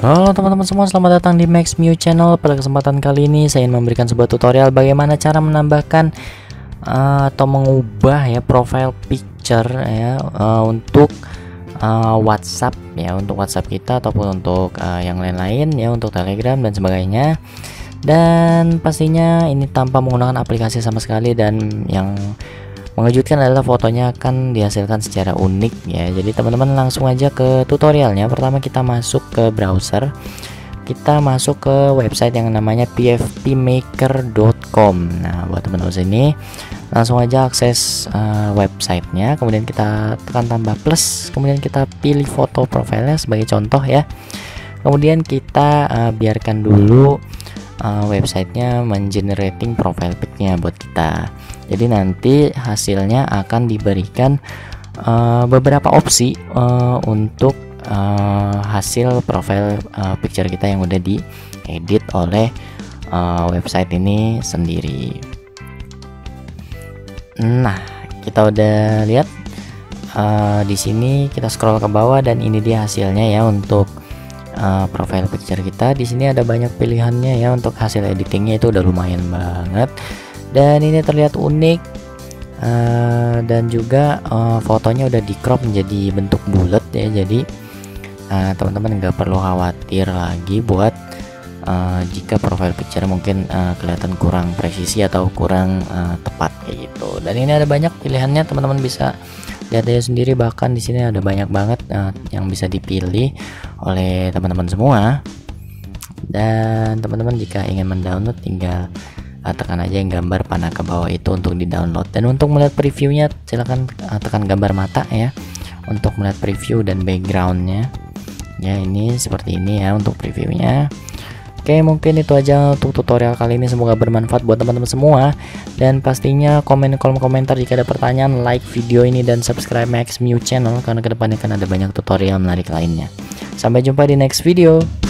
Halo teman-teman semua, selamat datang di Max Mew Channel. Pada kesempatan kali ini saya ingin memberikan sebuah tutorial bagaimana cara menambahkan atau mengubah ya profile picture ya untuk WhatsApp ya, untuk WhatsApp kita ataupun untuk yang lain-lain ya, untuk Telegram dan sebagainya. Dan pastinya ini tanpa menggunakan aplikasi sama sekali, dan yang mengejutkan adalah fotonya akan dihasilkan secara unik ya. Jadi teman-teman langsung aja ke tutorialnya. Pertama kita masuk ke browser, kita masuk ke website yang namanya pfpmaker.com. Nah buat teman-teman sini langsung aja akses websitenya, kemudian kita tekan tambah plus, kemudian kita pilih foto profilnya sebagai contoh ya. Kemudian kita biarkan dulu websitenya mengenerating profile pic-nya buat kita. Jadi nanti hasilnya akan diberikan beberapa opsi untuk hasil profile picture kita yang udah diedit oleh website ini sendiri. Nah, kita udah lihat di sini, kita scroll ke bawah dan ini dia hasilnya ya untuk profile picture kita. Di sini ada banyak pilihannya ya, untuk hasil editingnya itu udah lumayan banget. Dan ini terlihat unik dan juga fotonya udah di crop menjadi bentuk bulat ya. Jadi teman-teman nggak perlu khawatir lagi buat jika profile picture mungkin kelihatan kurang presisi atau kurang tepat kayak gitu. Dan ini ada banyak pilihannya, teman-teman bisa lihat aja sendiri. Bahkan di sini ada banyak banget yang bisa dipilih oleh teman-teman semua. Dan teman-teman jika ingin mendownload tinggal tekan aja yang gambar panah ke bawah itu untuk di download. Dan untuk melihat previewnya silahkan tekan gambar mata ya untuk melihat preview dan backgroundnya ya. Ini seperti ini ya untuk previewnya. Oke, mungkin itu aja untuk tutorial kali ini, semoga bermanfaat buat teman-teman semua. Dan pastinya komen di kolom komentar jika ada pertanyaan, like video ini dan subscribe Max Mew Channel karena kedepannya kan ada banyak tutorial menarik lainnya. Sampai jumpa di next video.